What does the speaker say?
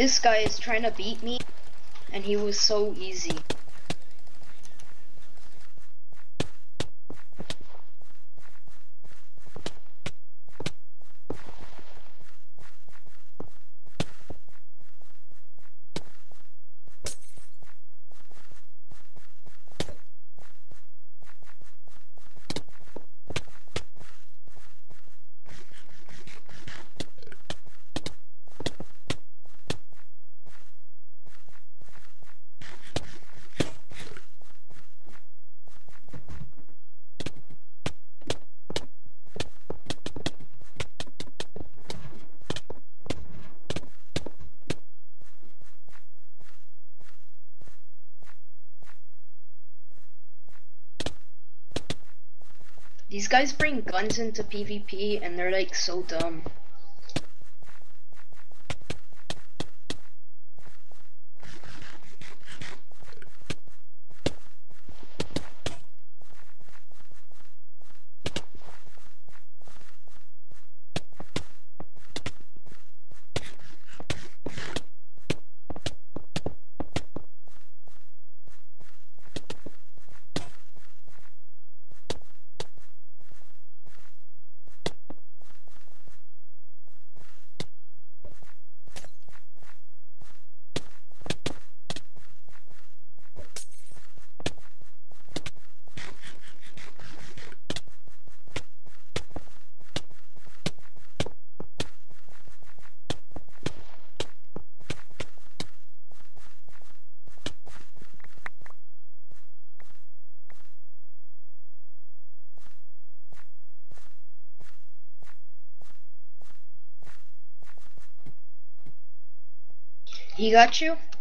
This guy is trying to beat me, and he was so easy. These guys bring guns into PvP and they're like so dumb. He got you?